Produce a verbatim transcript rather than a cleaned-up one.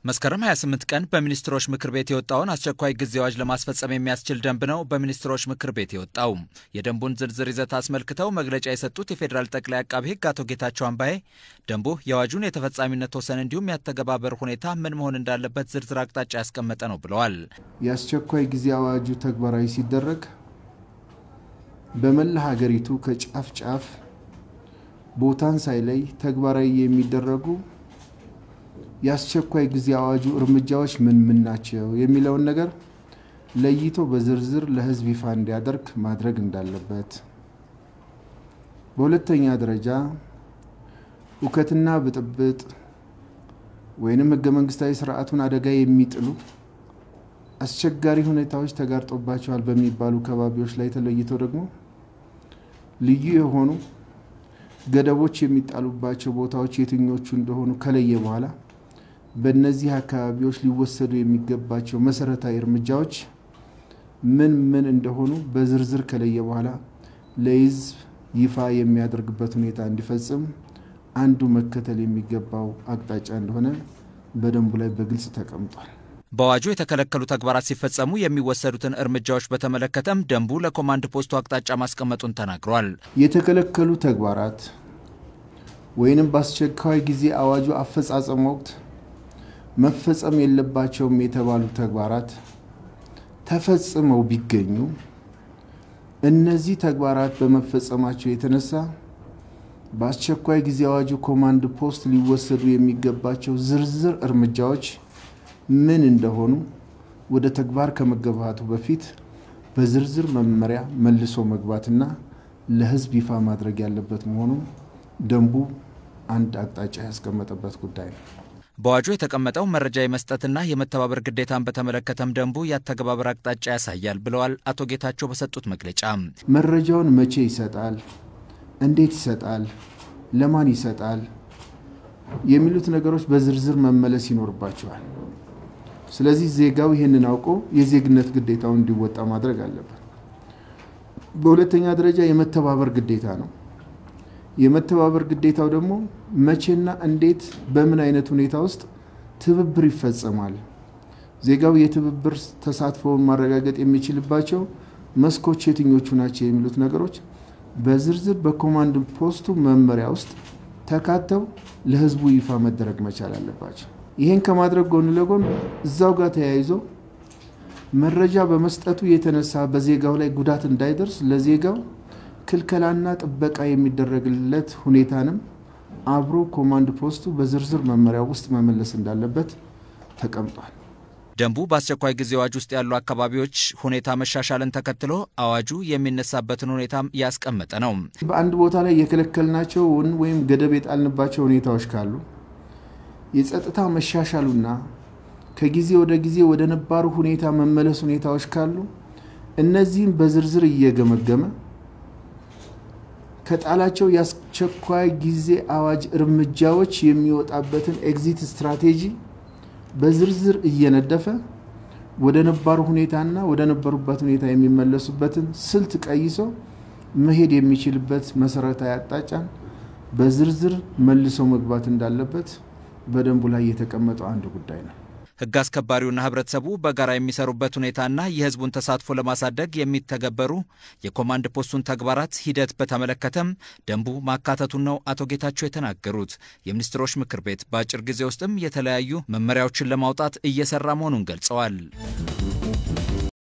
መስከረም ሃያ ስምንት ቀን በሚኒስትሮች ምክር ቤት የወጣውን አስቸኳይ ጊዜ አዋጅ ለማስፈጸም የሚያስችል ደንብ ነው በሚኒስትሮች ምክር ቤት የወጣው። የደንቡን ዝርዝር ይዘት አስመልክተው መግለጫ የሰጡት የፌዴራል ጠቅላይ አቃቤ ሕግ አቶ ጌታቸው አምባዬ ደንቡ የአዋጁን የተፈጻሚነት ወሰን እንዲሁም ያተገባበር ሁኔታ ምን መሆን እንዳለበት ዝርዝር አቅጣጫ ያስቀመጠ ነው ብለዋል። የአስቸኳይ ጊዜ አዋጁ ተግባራዊ ሲደረግ በመላ ሀገሪቱ ከጫፍ ጫፍ ቦታን ሳይለይ ተግባራዊ የሚደረጉ የአስቸኳይ ጊዜ አዋጁ እርምጃዎች ምን ምን ናቸው የሚለውን ነገር ለይቶ በዝርዝር ለህዝብ ይፋ እንዲያደርግ ማድረግ እንዳለበት። በሁለተኛ ደረጃ ሁከትና ብጥብጥ ወይንም ህገ መንግስታዊ ስርዓቱን አደጋ የሚጥሉ አስቸጋሪ ሁኔታዎች ተጋርጦባቸዋል በሚባሉ ከባቢዎች ላይ ተለይቶ ደግሞ ልዩ የሆኑ ገደቦች የሚጣሉባቸው ቦታዎች የትኞቹ እንደሆኑ ከለየ በኋላ በእነዚህ አካባቢዎች ሊወሰዱ የሚገባቸው መሰረታዊ እርምጃዎች ምን ምን እንደሆኑ በዝርዝር ከለየ በኋላ ለህዝብ ይፋ የሚያደርግበት ሁኔታ እንዲፈጽም አንዱ መከተል የሚገባው አቅጣጫ እንደሆነ በደንቡ ላይ በግልጽ ተቀምጧል። በአዋጁ የተከለከሉ ተግባራት ሲፈጸሙ የሚወሰዱትን እርምጃዎች በተመለከተም ደንቡ ለኮማንድ ፖስቱ አቅጣጫ ማስቀመጡን ተናግሯል። የተከለከሉ ተግባራት ወይንም በአስቸኳይ ጊዜ አዋጁ አፈጻጸም ወቅት መፈጸም የለባቸውም የተባሉ ተግባራት ተፈጽመው ቢገኙ እነዚህ ተግባራት በመፈጸማቸው የተነሳ በአስቸኳይ ጊዜ አዋጁ ኮማንድ ፖስት ሊወሰዱ የሚገባቸው ዝርዝር እርምጃዎች ምን እንደሆኑ ወደ ተግባር ከመገባቱ በፊት በዝርዝር መመሪያ መልሶ መግባትና ለህዝብ ይፋ ማድረግ ያለበት መሆኑ ደንቡ አንድ አቅጣጫ ያስቀመጠበት ጉዳይ ነው። በአዋጁ የተቀመጠው መረጃ የመስጠትና የመተባበር ግዴታን በተመለከተም ደንቡ ያተገባበር አቅጣጫ ያሳያል ብለዋል አቶ ጌታቸው በሰጡት መግለጫ። መረጃውን መቼ ይሰጣል፣ እንዴት ይሰጣል፣ ለማን ይሰጣል የሚሉት ነገሮች በዝርዝር መመለስ ይኖርባቸዋል። ስለዚህ ዜጋው ይሄንን አውቆ የዜግነት ግዴታውን እንዲወጣ ማድረግ አለበት። በሁለተኛ ደረጃ የመተባበር ግዴታ ነው። የመተባበር ግዴታው ደግሞ መቼና እንዴት በምን አይነት ሁኔታ ውስጥ ትብብር ይፈጸማል፣ ዜጋው የትብብር ተሳትፎውን ማረጋገጥ የሚችልባቸው መስኮች የትኞቹ ናቸው የሚሉት ነገሮች በዝርዝር በኮማንድ ፖስቱ መመሪያ ውስጥ ተካተው ለህዝቡ ይፋ መደረግ መቻል አለባቸው። ይሄን ከማድረግ ጎን ለጎን እዛው ጋር ተያይዞ መረጃ በመስጠቱ የተነሳ በዜጋው ላይ ጉዳት እንዳይደርስ ለዜጋው ክልከላና ጥበቃ የሚደረግለት ሁኔታንም አብሮ ኮማንድ ፖስቱ በዝርዝር መመሪያ ውስጥ መመለስ እንዳለበት ተቀምጧል። ደንቡ በአስቸኳይ ጊዜ አዋጅ ውስጥ ያሉ አካባቢዎች ሁኔታ መሻሻልን ተከትሎ አዋጁ የሚነሳበትን ሁኔታም ያስቀመጠ ነው። በአንድ ቦታ ላይ የከለከልናቸው ወይም ገደብ የጣልንባቸው ሁኔታዎች ካሉ የጸጥታ መሻሻሉና ከጊዜ ወደ ጊዜ ወደ ነባሩ ሁኔታ መመለስ ሁኔታዎች ካሉ እነዚህን በዝርዝር እየገመገመ ከጣላቸው የአስቸኳይ ጊዜ አዋጅ እርምጃዎች የሚወጣበትን ኤግዚት ስትራቴጂ በዝርዝር እየነደፈ ወደ ነባሩ ሁኔታና ወደ ነበሩበት ሁኔታ የሚመለሱበትን ስልት ቀይሶ መሄድ የሚችልበት መሰረታዊ አቅጣጫን በዝርዝር መልሶ መግባት እንዳለበት በደንቡ ላይ የተቀመጠው አንዱ ጉዳይ ነው። ህግ አስከባሪውና ህብረተሰቡ በጋራ የሚሰሩበት ሁኔታና የህዝቡን ተሳትፎ ለማሳደግ የሚተገበሩ የኮማንድ ፖስቱን ተግባራት ሂደት በተመለከተም ደንቡ ማካተቱን ነው አቶ ጌታቸው የተናገሩት። የሚኒስትሮች ምክር ቤት በአጭር ጊዜ ውስጥም የተለያዩ መመሪያዎችን ለማውጣት እየሰራ መሆኑን ገልጸዋል።